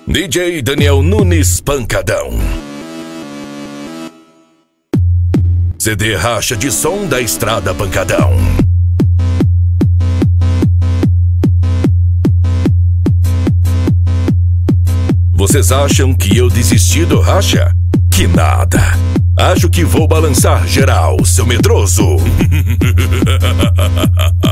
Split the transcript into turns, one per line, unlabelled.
DJ Daniel Nunes Pancadão. CD Racha de Som da Estrada Pancadão. Vocês acham que eu desisti do Racha? Que nada. Acho que vou balançar geral, seu medroso.